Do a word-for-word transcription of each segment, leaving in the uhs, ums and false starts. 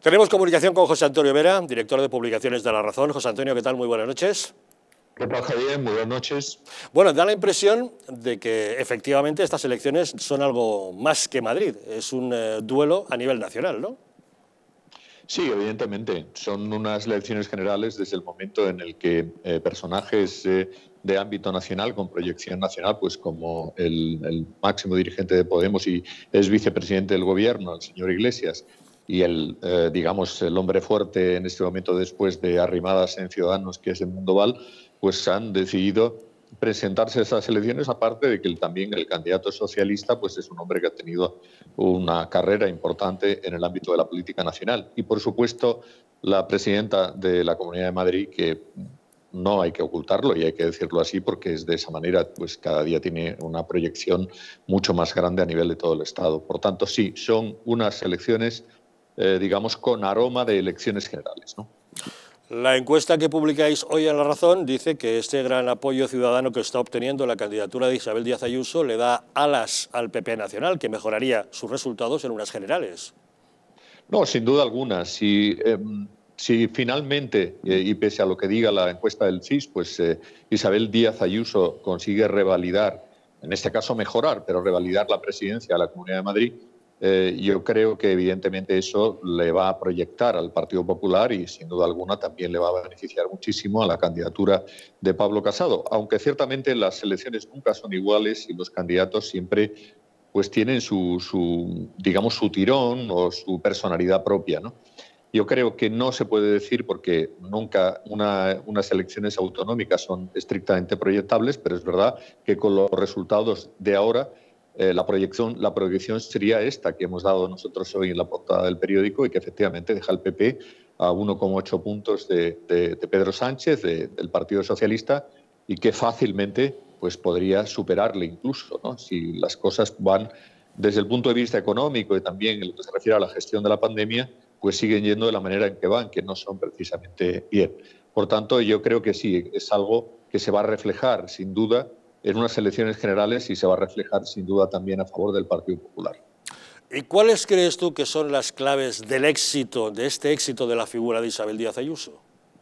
Tenemos comunicación con José Antonio Vera, director de publicaciones de La Razón. José Antonio, ¿qué tal? Muy buenas noches. ¿Qué tal, Javier? Muy buenas noches. Bueno, da la impresión de que efectivamente estas elecciones son algo más que Madrid. Es un eh, duelo a nivel nacional, ¿no? Sí, evidentemente. Son unas elecciones generales desde el momento en el que eh, personajes eh, de ámbito nacional, con proyección nacional, pues como el, el máximo dirigente de Podemos y es vicepresidente del gobierno, el señor Iglesias, y el, eh, digamos, el hombre fuerte en este momento después de Arrimadas en Ciudadanos, que es el Mundo Val, pues han decidido presentarse a esas elecciones, aparte de que el, también el candidato socialista pues es un hombre que ha tenido una carrera importante en el ámbito de la política nacional. Y, por supuesto, la presidenta de la Comunidad de Madrid, que no hay que ocultarlo y hay que decirlo así porque es de esa manera, pues cada día tiene una proyección mucho más grande a nivel de todo el Estado. Por tanto, sí, son unas elecciones, eh, digamos, con aroma de elecciones generales, ¿no? La encuesta que publicáis hoy en La Razón dice que este gran apoyo ciudadano que está obteniendo la candidatura de Isabel Díaz Ayuso le da alas al P P nacional, que mejoraría sus resultados en unas generales. No, sin duda alguna. Si, eh, si finalmente, eh, y pese a lo que diga la encuesta del C I S, pues eh, Isabel Díaz Ayuso consigue revalidar, en este caso mejorar, pero revalidar la presidencia de la Comunidad de Madrid, Eh, yo creo que evidentemente eso le va a proyectar al Partido Popular y sin duda alguna también le va a beneficiar muchísimo a la candidatura de Pablo Casado, aunque ciertamente las elecciones nunca son iguales y los candidatos siempre pues tienen su, su digamos, su tirón o su personalidad propia, ¿no? Yo creo que no se puede decir porque nunca una, unas elecciones autonómicas son estrictamente proyectables, pero es verdad que con los resultados de ahora Eh, la, proyección, la proyección sería esta que hemos dado nosotros hoy en la portada del periódico y que efectivamente deja al P P a uno coma ocho puntos de, de, de Pedro Sánchez, de, del Partido Socialista, y que fácilmente pues, podría superarle incluso, ¿no? Si las cosas van desde el punto de vista económico y también en lo que se refiere a la gestión de la pandemia, pues siguen yendo de la manera en que van, que no son precisamente bien. Por tanto, yo creo que sí, es algo que se va a reflejar sin duda en unas elecciones generales y se va a reflejar sin duda también a favor del Partido Popular. ¿Y cuáles crees tú que son las claves del éxito, de este éxito de la figura de Isabel Díaz Ayuso?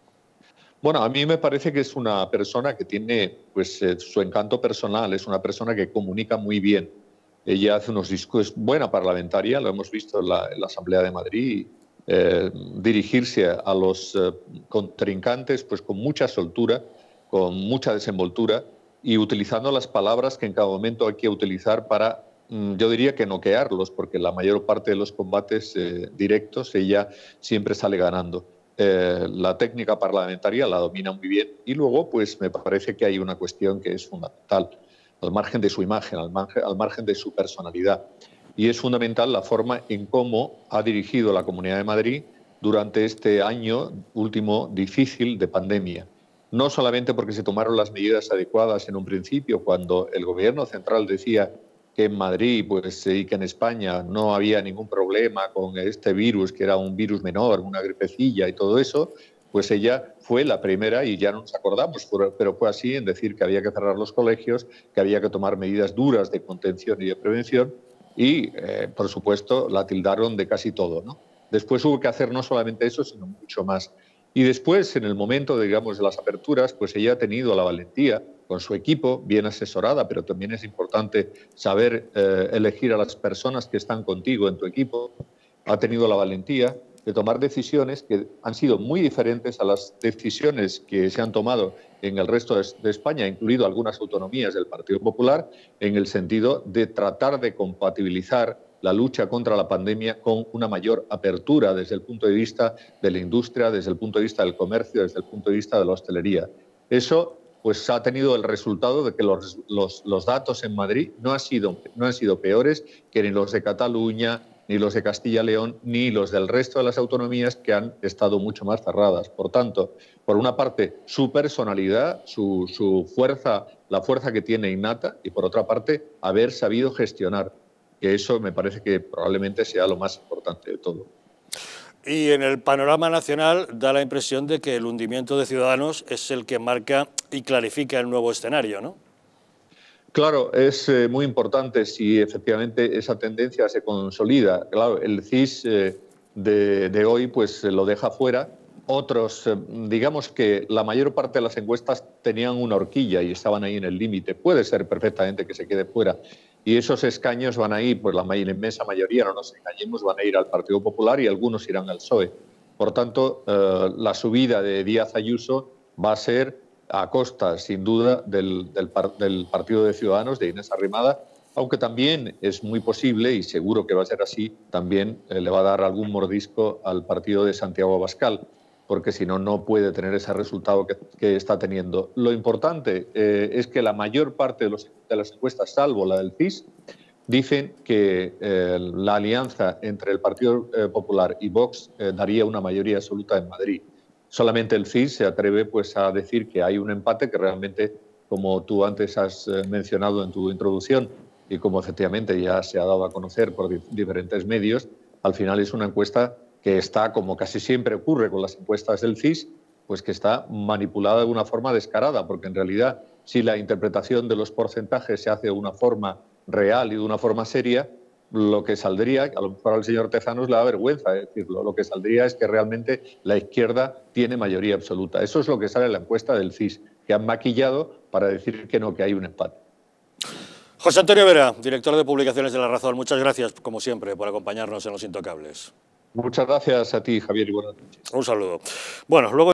Bueno, a mí me parece que es una persona que tiene pues, eh, su encanto personal, es una persona que comunica muy bien. Ella hace unos discursos, buena parlamentaria, lo hemos visto en la, en la Asamblea de Madrid, eh, dirigirse a los eh, contrincantes pues, con mucha soltura, con mucha desenvoltura, y utilizando las palabras que en cada momento hay que utilizar para, yo diría que noquearlos, porque la mayor parte de los combates eh, directos ella siempre sale ganando. Eh, la técnica parlamentaria la domina muy bien y luego pues me parece que hay una cuestión que es fundamental, al margen de su imagen, al margen, al margen de su personalidad, y es fundamental la forma en cómo ha dirigido la Comunidad de Madrid durante este año último difícil de pandemia. No solamente porque se tomaron las medidas adecuadas en un principio, cuando el gobierno central decía que en Madrid pues, y que en España no había ningún problema con este virus, que era un virus menor, una gripecilla y todo eso, pues ella fue la primera, y ya no nos acordamos, pero fue así, en decir que había que cerrar los colegios, que había que tomar medidas duras de contención y de prevención, y, eh, por supuesto, la tildaron de casi todo, ¿no? Después hubo que hacer no solamente eso, sino mucho más. Y después, en el momento, digamos, de las aperturas, pues ella ha tenido la valentía, con su equipo, bien asesorada, pero también es importante saber eh, elegir a las personas que están contigo en tu equipo, ha tenido la valentía de tomar decisiones que han sido muy diferentes a las decisiones que se han tomado en el resto de España, incluido algunas autonomías del Partido Popular, en el sentido de tratar de compatibilizar la lucha contra la pandemia con una mayor apertura desde el punto de vista de la industria, desde el punto de vista del comercio, desde el punto de vista de la hostelería. Eso pues, ha tenido el resultado de que los, los, los datos en Madrid no han, sido, no han sido peores que ni los de Cataluña, ni los de Castilla y León, ni los del resto de las autonomías que han estado mucho más cerradas. Por tanto, por una parte, su personalidad, su, su fuerza, la fuerza que tiene innata, y por otra parte, haber sabido gestionar, que eso me parece que probablemente sea lo más importante de todo. Y en el panorama nacional da la impresión de que el hundimiento de Ciudadanos es el que marca y clarifica el nuevo escenario, ¿no? Claro, es eh, muy importante si efectivamente esa tendencia se consolida. Claro, el C I S eh, de, de hoy pues lo deja fuera. Otros, eh, digamos que la mayor parte de las encuestas tenían una horquilla y estaban ahí en el límite. Puede ser perfectamente que se quede fuera. Y esos escaños van a ir, pues la inmensa mayoría, no nos engañemos, van a ir al Partido Popular y algunos irán al P S O E. Por tanto, eh, la subida de Díaz Ayuso va a ser a costa, sin duda, del, del, del Partido de Ciudadanos, de Inés Arrimada, aunque también es muy posible, y seguro que va a ser así, también eh, le va a dar algún mordisco al partido de Santiago Abascal, porque si no, no puede tener ese resultado que, que está teniendo. Lo importante eh, es que la mayor parte de, los, de las encuestas, salvo la del C I S, dicen que eh, la alianza entre el Partido eh, Popular y Vox eh, daría una mayoría absoluta en Madrid. Solamente el C I S se atreve pues, a decir que hay un empate que realmente, como tú antes has eh, mencionado en tu introducción y como efectivamente ya se ha dado a conocer por di diferentes medios, al final es una encuesta que está, como casi siempre ocurre con las encuestas del C I S, pues que está manipulada de una forma descarada, porque en realidad si la interpretación de los porcentajes se hace de una forma real y de una forma seria, lo que saldría, a lo mejor al señor Tezanos le da vergüenza decirlo, lo que saldría es que realmente la izquierda tiene mayoría absoluta. Eso es lo que sale en la encuesta del C I S, que han maquillado para decir que no, que hay un empate. José Antonio Vera, director de Publicaciones de La Razón, muchas gracias, como siempre, por acompañarnos en Los Intocables. Muchas gracias a ti, Javier, y buenas noches. Un saludo. Bueno, luego